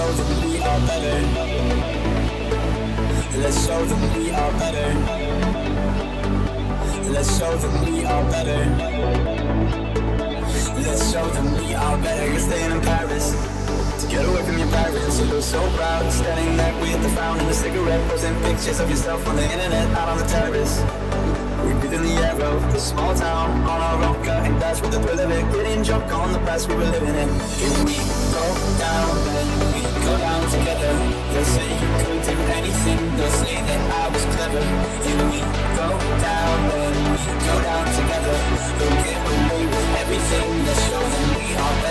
show them we are better. Let's show them we are better. Let's show them we are better. Let's show them we are better. You're staying in Paris to get away from your parents. You look so proud, standing there with the frown and the cigarette, posting pictures of yourself on the internet, out on the terrace. We breathe in the air of the small town on our own, cutting glass with the thrill of it, getting drunk on the past we were living in. Here we go down, then we go down together. They'll say you could do anything, they'll say that I was clever. Here we go down, then we go down together. They'll get away with everything, let's show them we are better.